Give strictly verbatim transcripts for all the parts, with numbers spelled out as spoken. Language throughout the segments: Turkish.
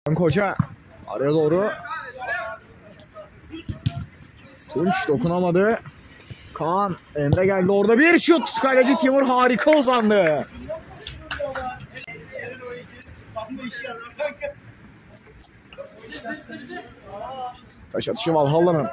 Koca araya doğru. Tunç dokunamadı. Kaan, Emre geldi orada bir şut. Kaleci Timur harika uzandı. Taş atışı Valhalla'nın.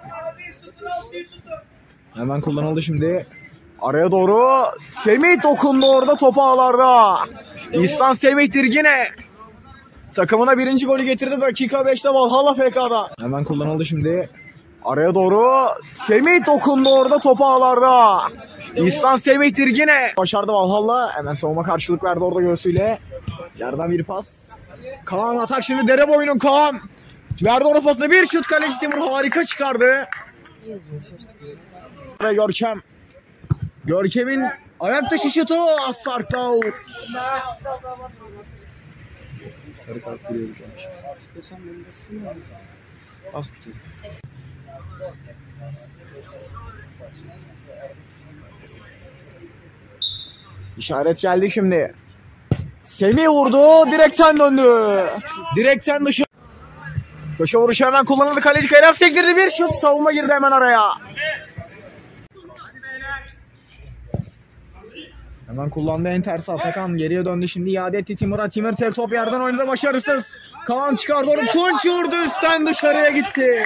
Hemen kullanıldı şimdi. Araya doğru. Semih dokundu orada top ağlarda. İhsan Semih'tir yine. Takımına birinci golü getirdi dakika beşte Valhalla F K'da. Hemen kullanıldı şimdi. Araya doğru. Semih dokundu orada top ağlarda. İhsan Semih'tir yine. Başardı Valhalla. Hemen savunma karşılık verdi orada göğsüyle. Yerden bir pas. Kaan atak şimdi dere boyunun Kaan. Verdi orada pasını bir şut kaleci Timur harika çıkardı. Ve Görkem. Görkem'in ayak dışı şutu Asark out. Sarı kart giriyor bir gelmiş. İstiyorsan ben de sınırım. Az bitiyor. İşaret geldi şimdi. Semih vurdu, direkten döndü. Direkten dışarı. Köşe vuruşu hemen kullanıldı. Kaleci Kerem sektirdi bir şut. Savunma girdi hemen araya. Hemen kullandı en tersi Atakan. Geriye döndü şimdi. İade etti Timur'a. Timur tek top yerden oynadı başarısız. Kaan çıkardı onu. Tunç vurdu üstten dışarıya gitti.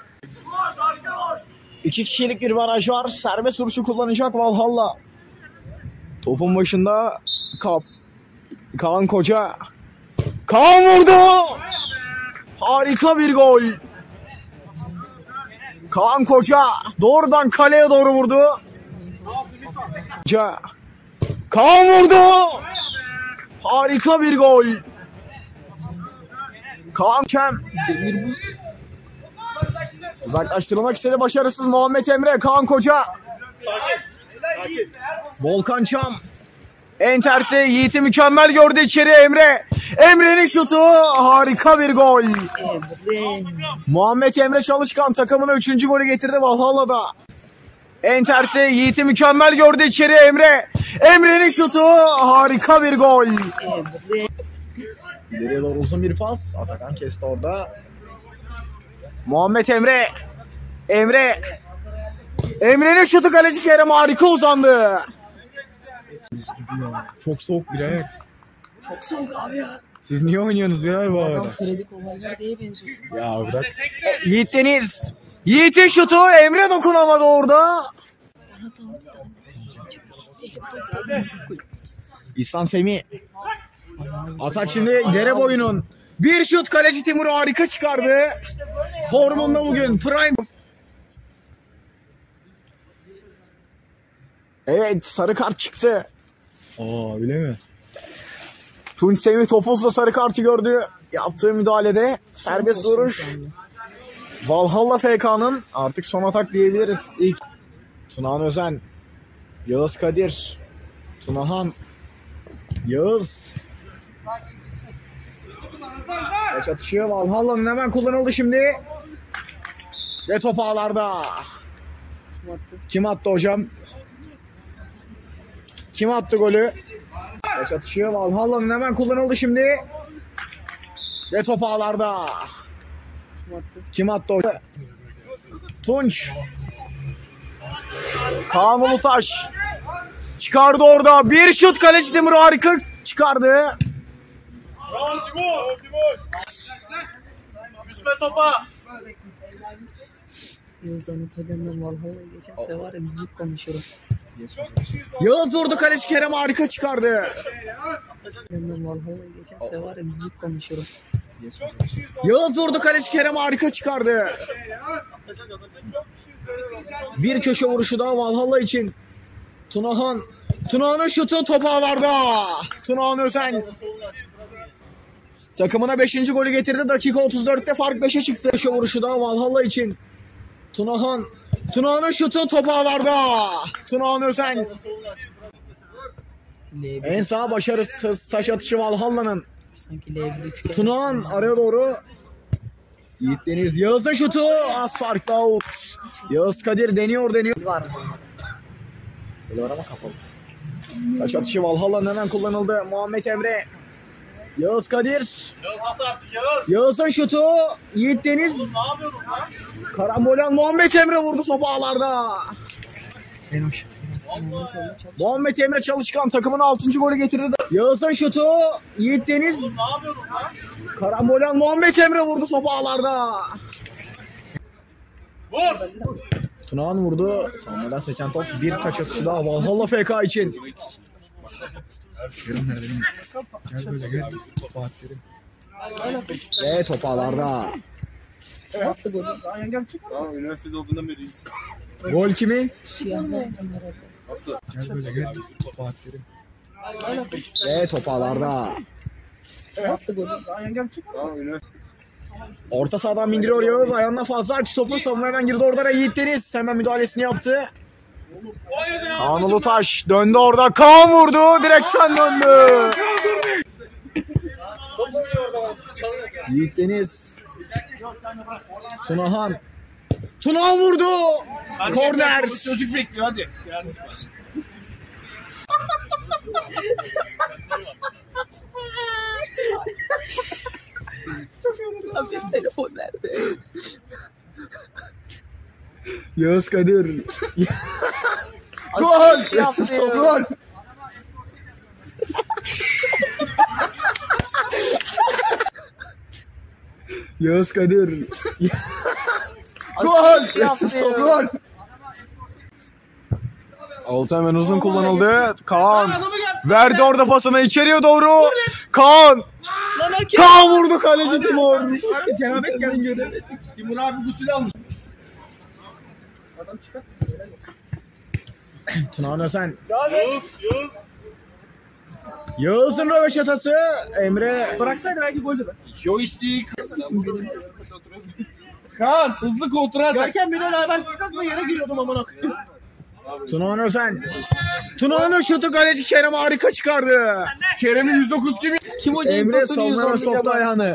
İki kişilik bir baraj var. Serbest vuruşu kullanacak Valhalla. Topun başında Kap. Kaan Koca. Kaan vurdu. Harika bir gol. Kaan Koca doğrudan kaleye doğru vurdu. Koca. Kaan vurdu. Harika bir gol. Kaan Kem. Uzaklaştırılmak istedi başarısız Muhammed Emre. Kaan Koca. Volkan Çam. En tersi Yiğit'i mükemmel gördü içeri Emre. Emre'nin şutu harika bir gol. Muhammed Emre Çalışkan takımına üçüncü golü getirdi Valhalla'da. En tersi Yiğit'i mükemmel gördü içeri Emre. Emre'nin şutu harika bir gol. İleriye doğru uzun bir pas. Atakan kesti orada. Muhammed Emre. Emre. Emre'nin şutu kaleci Kerem harika uzandı. Çok soğuk birader. Çok soğuk abi ya. Siz niye oynuyorsunuz birader bu arada? Adam Freddy Kovalyar diye benziyor. Ya bırak. E, Yiğit Deniz. Yiğit'in şutu Emre dokunamadı orada. İhsan Semih. Atak şimdi dere boyunun. Bir şut kaleci Timur'u harika çıkardı. Formunda bugün prime. Evet sarı kart çıktı. Aa öyle mi? Tunç Semih topuzla sarı kartı gördü. Yaptığı müdahalede serbest vuruş. Valhalla F K'nın artık son atak diyebiliriz. İlk Tunahan Özen. Yağız Kadir. Tunahan. Yağız. Kaç atışı Valhalla'nın hemen kullanıldı şimdi. Ve top ağlarda. Kim attı? Kim attı hocam? Kim attı golü? Kaç atışı Valhalla'nın hemen kullanıldı şimdi. Ve top ağlarda. Kim attı? Kim attı hocam? Tunç. Kaan Ulutaş. Çıkardı orada. Bir şut kaleci Timur harika çıkardı. Bravo Timur. Timur. Küsme topa. Yağız Anatolia'ndan Valhalla'ya geçerse var ya büyük konuşurum. Yağız vurdu kaleci Kerem harika çıkardı. Anatolia'ndan Valhalla'ya geçerse var ya büyük konuşurum. Yağız vurdu kaleci Kerem harika çıkardı. Bir köşe vuruşu daha Valhalla için. Tunahan. Tunahan'ın şutu top ağlarda. Tunahan Özen. Takımına beşinci golü getirdi. Dakika otuz dörtte fark beşe çıktı. Köşe vuruşu daha Valhalla için. Tunahan. Tunahan'ın şutu top ağlarda. Tunahan Özen. En sağ başarısız taş atışı Valhalla'nın. Sanki L bir üçgen. Tunahan araya doğru. Yiğit Deniz. Yağız'ın şutu. Az farklı out. Yağız Kadir deniyor deniyor. Var mı? Böyle var ama kapalı. Taç atışı Valhalla'nın hemen kullanıldı. Muhammed Emre. Yağız Kadir. Yağız at artık Yağız. Yağız'ın şutu. Yiğit Deniz. Oğlum ne yapıyorsunuz lan? Karambolan Muhammed Emre vurdu topu ağlarda. Muhammed Emre Çalışkan takımın altıncı golü getirdi. Yağız'ın şutu. Yiğit Deniz. Oğlum ne yapıyorsunuz lan? Karambolan Muhammed Emre vurdu topu ağlarda. Vur. Tunağan vurdu. Sonradan seçen top bir taç atışı daha Valhalla F K için. Gel böyle gel. Ve top ağlarda. Attı golü. Tamam üniversitede olduğundan beri iyiyiz. Gol kimin? Siyahlı herhalde. Nasıl? Gel böyle gel. Ve top ağlarda. Attı golü. Tamam üniversite. Orta sahadan bindiriyor Yağız. Ayağına fazla aç topu. Savunma hemen girdi orada. Yiğit Deniz hemen müdahalesini yaptı. Kaan Ulutaş döndü orada. Kaan vurdu. Direkten döndü. Yiğit Deniz. Tunahan. Tunahan vurdu. Korner. Çocuk bekliyor hadi. Yani. Abi telefon nerede? Yağız Kadir. Asist yaptı. Gol. Yağız Kadir. Asist yaptı. Gol. Altı hemen uzun kullanıldı. Kaan verdi orada pasını içeriye doğru. Kaan. Lan hakem. Kaan vurdu kaleci Timur. Abi cenabet gelin göremedik. Timur abi gusül almış. Adam çıkar. Tunahan Özen. Yağız, Yağız. Yağız'ın röveşatası. Emre. Bıraksaydı belki goldü be. Joystick. Kaan hızlı kontrol et. Derken beni öyle habersiz kalkma yere giriyordum amına koyayım. Tunahan Özen. Tunahan'ın şutu kaleci Kerem harika çıkardı. Kerem'in yüz dokuz kimi? Kim o Cenk Emre Tosun'u yüz savunma on soktu milyon? ayağını.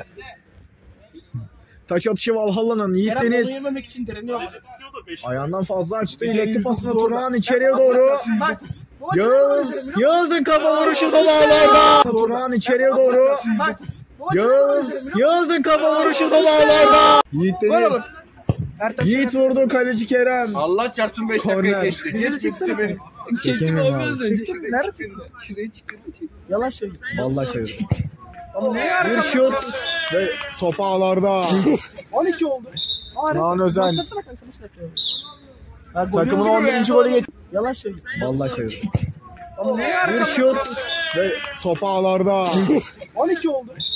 Taç atışı Valhalla'nın. Yiğit Kerem Deniz. onu yememek için direniyor. Ayağından fazla açtı. İlekli pasını Tunahan içeriye doğru. Yağız. Yağız'ın kafa vuruşu da bağlarda. Tunahan içeriye doğru. Yağız. Yağız'ın kafa vuruşu da bağlarda. Yiğit Deniz. Yiğit vurdu kaleci Kerem. Allah çarpsın beş Korner. dakika geçti. Geri çekse beni. Çektim Çekemiyorum abi abi. az önce. Nerede çıktı? Şuraya çıktı. Yalan söylüyor. Vallahi çevir. Bir şut ve top ağlarda. on iki oldu. Tunahan Özen. Başlasana kanka nasıl yapıyor? Takımın on birinci golü getirdi. Yalan söylüyor. Vallahi çevir. Bir şut ve top ağlarda. on iki oldu.